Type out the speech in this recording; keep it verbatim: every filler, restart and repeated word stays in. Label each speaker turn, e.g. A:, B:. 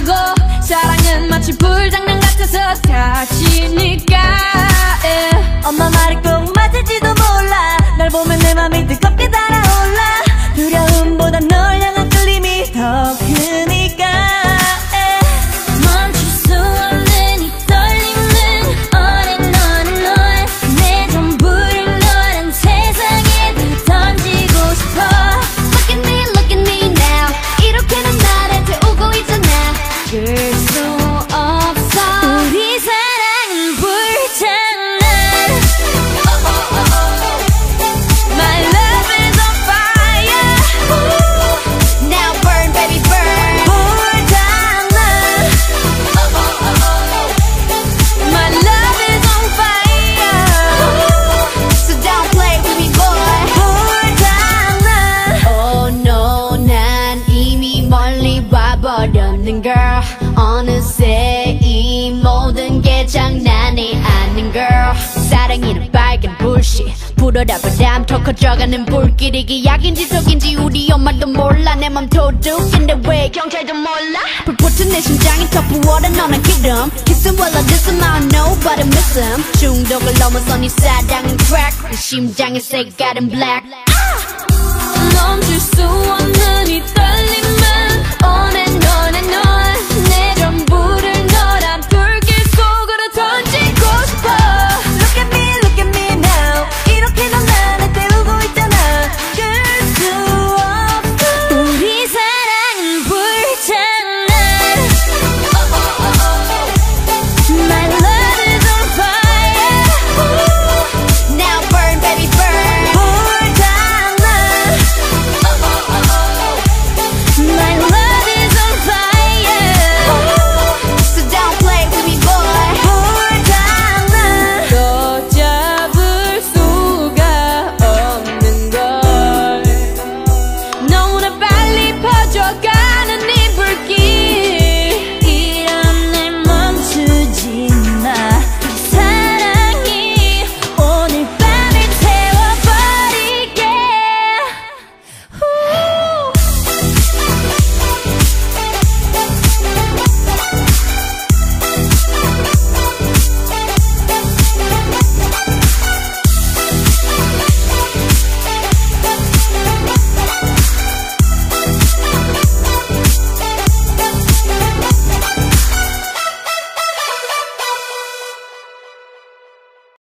A: 하고 사랑은 마치 불장난 같아서 다치니까 yeah.
B: 엄마 말이 꼭 맞을지도 몰라 널 보면 내 맘이 뜨겁게 달아올라 두려움보다 널 향한 끌림이 더 크니까 yeah.
A: 멈출 수 없는 이 떨림은 오랜 너는 널 내 전부를 너란 세상에 던지고 싶어 Look at me, look at me now 이렇게는 나를 태우고 있잖아 그럴 수 없어 우리 사랑은 불장난 oh, oh, oh, oh. My love is on fire Ooh. Now burn baby burn 불장난 oh, oh, oh, oh. My love is on fire Ooh. So don't play with me boy 불장난 Oh no 난 이미 멀리 와버렸는 girl 어느새 이 모든 게 장난이 아닌 girl 사랑이란 빨간 불씨 불어라 바람 더 커져가는 불길 이게 약인지 독인지 우리 엄마도 몰라 내 맘 도둑인데 왜 경찰도 몰라 불붙은 내 심장이 더 부어라 너는 기름 Kiss him while I diss him I don't know but I miss him 중독을 넘어서 네 사랑은 crack 내 심장의 색깔은 black 멈출 수 없는